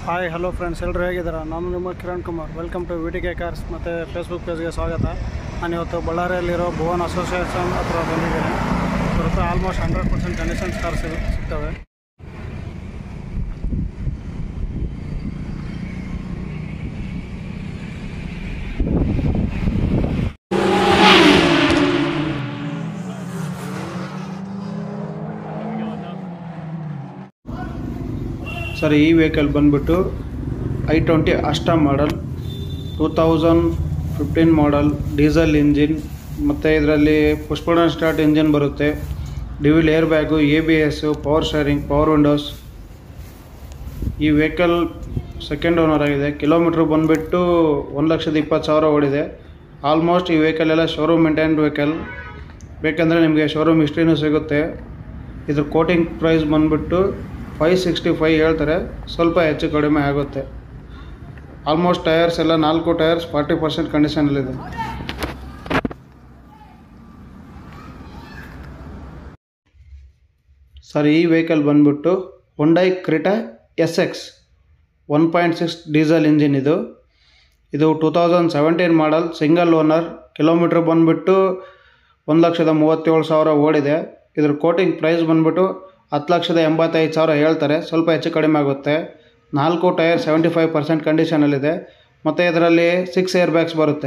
Hi hello friends, ಎಲ್ಲರೂ ಹೇಗಿದ್ದಾರೆ? ನಾನು ನಿಮ್ಮ Kiran Kumar. Welcome to V T K cars ಮತ್ತು ಫೇಸ್ಬುಕ್ ಪೇಜ್ಗೆ ಸ್ವಾಗತ. ನಾನು ಇವತ್ತು ಬಳ್ಳಾರಿಯಲ್ಲಿರೋ ಭುವನ್ ಅಸೋಸಿಯೇಷನ್ ಹತ್ರ ಬಂದಿದ್ದೀನಿ. ಇವತ್ತು ಆಲ್ಮೋಸ್ಟ್ 100% ಕಂಡೀಷನ್ಸ್ ಕಾರ್ಸ್ ಸಿಗ್ತವೆ. ಸರ್, ಈ ವೆಹಿಕಲ್ ಬಂದುಬಿಟ್ಟು i20 ಅಸ್ಟಾ ಮಾಡಲ್, 2015 ಮಾಡಲ್, ಡೀಸೆಲ್ ಇಂಜಿನ್ ಮತ್ತು ಇದರಲ್ಲಿ ಪುಷ್ ಬಟನ್ ಸ್ಟಾರ್ಟ್ ಇಂಜಿನ್ ಬರುತ್ತೆ. Dual air bag, ABS, power steering, power windows. ಈ ವೆಹಿಕಲ್ ಸೆಕೆಂಡ್ ಓನರ್ ಆಗಿದೆ. ಕಿಲೋಮೀಟ್ರ್ ಬಂದುಬಿಟ್ಟು 1,20,000 ಓಡಿದೆ. ಆಲ್ಮೋಸ್ಟ್ ಈ ವೆಹಿಕಲ್ ಎಲ್ಲ ಶೋರೂಮ್ ಮೇಂಟೈನ್ಡ್ ವೆಹಿಕಲ್. ಬೇಕೆಂದರೆ ನಿಮಗೆ ಶೋರೂಮ್ ಹಿಸ್ಟ್ರಿನೂ ಸಿಗುತ್ತೆ. ಇದ್ರ ಕೋಟಿಂಗ್ ಪ್ರೈಸ್ ಬಂದುಬಿಟ್ಟು 565 ಹೇಳ್ತಾರೆ, ಸ್ವಲ್ಪ ಹೆಚ್ಚು ಕಡಿಮೆ ಆಗುತ್ತೆ. ಆಲ್ಮೋಸ್ಟ್ ಟೈರ್ಸ್ ಎಲ್ಲ 4 ಟೈರ್ಸ್ 40% ಕಂಡೀಷನಲ್ಲಿದೆ. ಸರ್, ಈ ವೆಹಿಕಲ್ ಬಂದುಬಿಟ್ಟು Hyundai Creta SX 1.6 diesel engine. ಇದು 2017 ಮಾಡಲ್, ಸಿಂಗಲ್ ಓನರ್. ಕಿಲೋಮೀಟ್ರ್ ಬಂದುಬಿಟ್ಟು 1,37,000 ಓಡಿದೆ. ಇದ್ರ ಕೋಟಿಂಗ್ ಪ್ರೈಸ್ ಬಂದುಬಿಟ್ಟು 10,85,000 ಹೇಳ್ತಾರೆ, ಸ್ವಲ್ಪ ಹೆಚ್ಚು ಕಡಿಮೆ ಆಗುತ್ತೆ. 4 ಟೈರ್ 75% ಕಂಡೀಷನಲ್ಲಿದೆ ಮತ್ತು ಇದರಲ್ಲಿ 6 ಏರ್ ಬ್ಯಾಗ್ಸ್ ಬರುತ್ತೆ.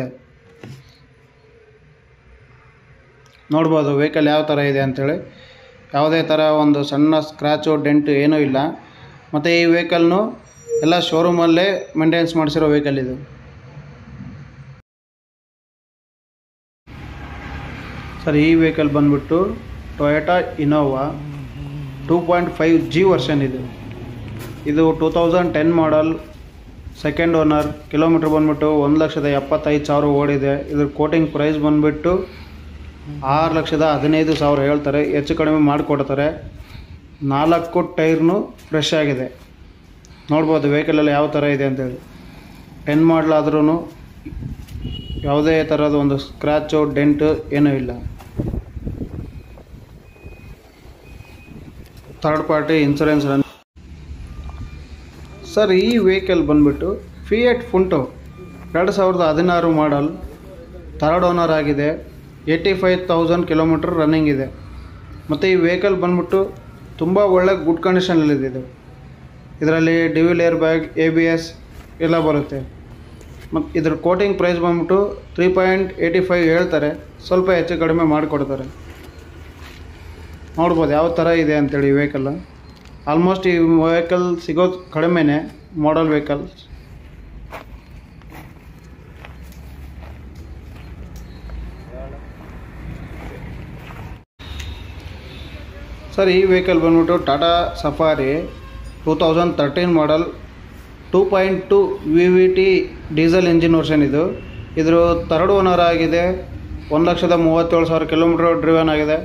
ನೋಡ್ಬೋದು ವೆಹಿಕಲ್ ಯಾವ ಥರ ಇದೆ ಅಂಥೇಳಿ. ಯಾವುದೇ ಥರ ಒಂದು ಸಣ್ಣ ಸ್ಕ್ರ್ಯಾಚು ಡೆಂಟು ಏನೂ ಇಲ್ಲ. ಮತ್ತು ಈ ವೆಹಿಕಲ್ನು ಎಲ್ಲ ಶೋರೂಮಲ್ಲೇ ಮೇಂಟೆನೆನ್ಸ್ ಮಾಡಿಸಿರೋ ವೆಹಿಕಲ್ ಇದು. ಸರ್, ಈ ವೆಹಿಕಲ್ ಬಂದುಬಿಟ್ಟು ಟೊಯೋಟಾ ಇನೋವಾ 2.5G ವರ್ಷನ್. ಇದು 2010 ಮಾಡಲ್, ಸೆಕೆಂಡ್ ಓನರ್. ಕಿಲೋಮೀಟ್ರ್ ಬಂದುಬಿಟ್ಟು 1,75,000 ಓಡಿದೆ. ಇದ್ರ ಕೋಟಿಂಗ್ ಪ್ರೈಸ್ ಬಂದುಬಿಟ್ಟು 6,15,000 ಹೇಳ್ತಾರೆ, ಹೆಚ್ಚು ಕಡಿಮೆ ಮಾಡಿಕೊಡ್ತಾರೆ. 4 ಟೈರ್ನು ಫ್ರೆಶ್ ಆಗಿದೆ. ನೋಡ್ಬೋದು ವೆಹಿಕಲಲ್ಲಿ ಯಾವ ಥರ ಇದೆ ಅಂತೇಳಿ. 10 ಮಾಡಲ್ ಆದ್ರೂ ಯಾವುದೇ ಥರದ ಒಂದು ಸ್ಕ್ರ್ಯಾಚು ಡೆಂಟು ಏನೂ ಇಲ್ಲ. Third party insurance run. Sir, ಈ ವೆಹಿಕಲ್ ಬಂದುಬಿಟ್ಟು Fiat Punto 2016 model, third owner ಆಗಿದೆ. 85,000 ಕಿಲೋಮೀಟ್ರ್ ರನ್ನಿಂಗ್ ಇದೆ. ಮತ್ತು ಈ ವೆಹಿಕಲ್ ಬಂದುಬಿಟ್ಟು ತುಂಬ ಒಳ್ಳೆ ಗುಡ್ ಕಂಡೀಷನಲ್ಲಿದೆ. ಇದರಲ್ಲಿ ಡ್ಯುಯಲ್ ಏರ್ ಬ್ಯಾಗ್, ABS ಎಲ್ಲ ಬರುತ್ತೆ. ಮತ್ತು ಇದ್ರ ಕೋಟಿಂಗ್ ಪ್ರೈಸ್ ಬಂದುಬಿಟ್ಟು 3.85 ಹೇಳ್ತಾರೆ, ಸ್ವಲ್ಪ ಹೆಚ್ಚು ಕಡಿಮೆ ಮಾಡಿಕೊಡ್ತಾರೆ. ನೋಡ್ಬೋದು ಯಾವ ಥರ ಇದೆ ಅಂಥೇಳಿ ಈ ವೆಹಿಕಲ್. ಆಲ್ಮೋಸ್ಟ್ ಈ ವೆಹಿಕಲ್ ಸಿಗೋದು ಕಡಿಮೆನೇ ಮಾಡಲ್ ವೆಹಿಕಲ್. ಸರ್, ಈ ವೆಹಿಕಲ್ ಬಂದ್ಬಿಟ್ಟು Tata Safari 2013 model, 2.2 VVT diesel engine version. ಇದ್ರ ಥರ್ಡ್ ಓನರ್ ಆಗಿದೆ. 1,37,000 ಕಿಲೋಮೀಟ್ರ್ ಡ್ರಿವನ್ ಆಗಿದೆ.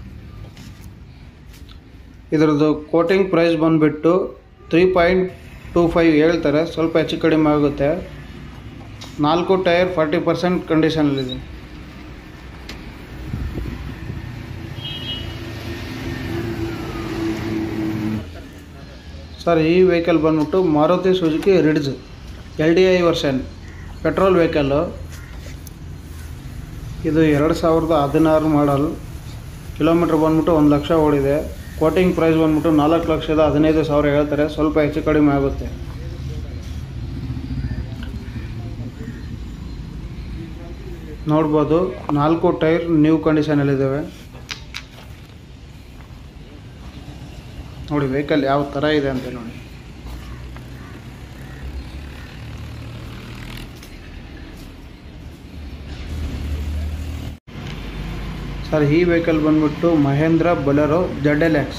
ಇದರದ್ದು ಕೋಟಿಂಗ್ ಪ್ರೈಸ್ ಬಂದುಬಿಟ್ಟು 3.25 ಹೇಳ್ತಾರೆ, ಸ್ವಲ್ಪ ಹೆಚ್ಚು ಕಡಿಮೆ ಆಗುತ್ತೆ. 4 ಟೈರ್ 40% ಕಂಡೀಷನಲ್ಲಿದೆ. ಸರ್, ಈ ವೆಹಿಕಲ್ ಬಂದ್ಬಿಟ್ಟು Maruti Suzuki Ritz LDI version, petrol vehicle. ಇದು 2016 ಮಾಡಲ್. ಕಿಲೋಮೀಟ್ರ್ ಬಂದ್ಬಿಟ್ಟು 1,00,000 ಓಡಿದೆ. ಕೋಟಿಂಗ್ ಪ್ರೈಸ್ ಬಂದ್ಬಿಟ್ಟು 4,15,000 ಹೇಳ್ತಾರೆ, ಸ್ವಲ್ಪ ಹೆಚ್ಚು ಕಡಿಮೆ ಆಗುತ್ತೆ. ನೋಡ್ಬೋದು 4 ಟೈರ್ ನ್ಯೂ ಕಂಡೀಷನಲ್ಲಿದ್ದಾವೆ. ನೋಡಿ ವೆಹಿಕಲ್ ಯಾವ ಥರ ಇದೆ ಅಂತ ನೋಡಿ. ಸರ್, ಈ ವೆಹಿಕಲ್ ಬಂದುಬಿಟ್ಟು Mahindra Bolero ZLX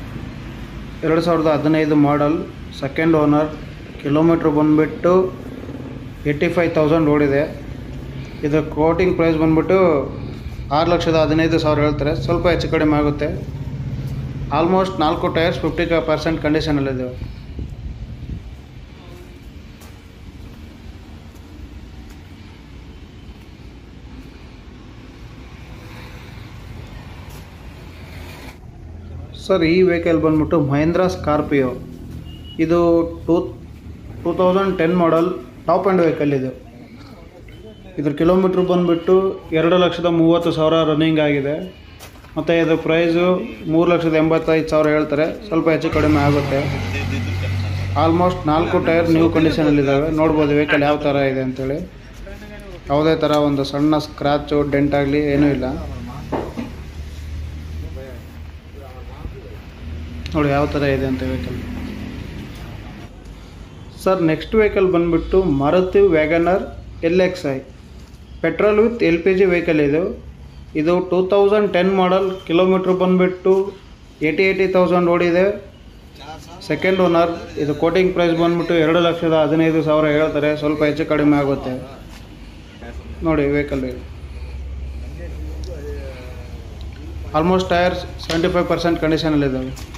2015 model, second owner. Kilometre ಬಂದುಬಿಟ್ಟು 85,000 ಓಡಿದೆ. ಇದರ ಕೋಟಿಂಗ್ ಪ್ರೈಸ್ ಬಂದುಬಿಟ್ಟು 6,15,000 ಹೇಳ್ತಾರೆ, ಸ್ವಲ್ಪ ಹೆಚ್ಚು ಕಡಿಮೆ ಆಗುತ್ತೆ. ಆಲ್ಮೋಸ್ಟ್ 4 ಟೈರ್ಸ್ 50% ಕಂಡೀಷನಲ್ಲಿದ್ದಾವೆ. ಸರ್, ಈ ವೆಹಿಕಲ್ ಬಂದ್ಬಿಟ್ಟು ಮಹೇಂದ್ರ ಸ್ಕಾರ್ಪಿಯೋ. ಇದು 2010 ಮಾಡಲ್ ಟಾಪ್ ಆ್ಯಂಡ್ ವೆಹಿಕಲ್ ಇದು. ಇದ್ರ ಕಿಲೋಮೀಟ್ರ್ ಬಂದುಬಿಟ್ಟು 2,30,000 ರನ್ನಿಂಗ್ ಆಗಿದೆ. ಮತ್ತು ಇದ್ರ ಪ್ರೈಸು 3,85,000 ಹೇಳ್ತಾರೆ, ಸ್ವಲ್ಪ ಹೆಚ್ಚು ಕಡಿಮೆ ಆಗುತ್ತೆ. ಆಲ್ಮೋಸ್ಟ್ 4 ಟೈರ್ ನ್ಯೂ ಕಂಡೀಷನಲ್ಲಿದ್ದಾವೆ. ನೋಡ್ಬೋದು ವೆಹಿಕಲ್ ಯಾವ ಥರ ಇದೆ ಅಂತೇಳಿ. ಯಾವುದೇ ಥರ ಒಂದು ಸಣ್ಣ ಸ್ಕ್ರ್ಯಾಚು ಡೆಂಟ್ ಆಗಲಿ ಏನೂ ಇಲ್ಲ. ನೋಡಿ ಯಾವ ಥರ ಇದೆ ಅಂತ ವೆಹಿಕಲ್. ಸರ್ ನೆಕ್ಸ್ಟ್ ವೆಹಿಕಲ್ ಬಂದುಬಿಟ್ಟು Maruti Wagon R LXi petrol with LPG vehicle ಇದು 2010 ಮಾಡಲ್. ಕಿಲೋಮೀಟ್ರ್ ಬಂದುಬಿಟ್ಟು 80,000 ಓಡಿದೆ. Second owner. ಇದು ಕೋಟಿಂಗ್ ಪ್ರೈಸ್ ಬಂದುಬಿಟ್ಟು 2,15,000 ಹೇಳ್ತಾರೆ, ಸ್ವಲ್ಪ ಹೆಚ್ಚು ಕಡಿಮೆ ಆಗುತ್ತೆ. ನೋಡಿ ವೆಹಿಕಲ್ ಆಲ್ಮೋಸ್ಟ್ ಟೈರ್ಸ್ 75% ಕಂಡೀಷನಲ್ಲಿದ್ದಾವೆ.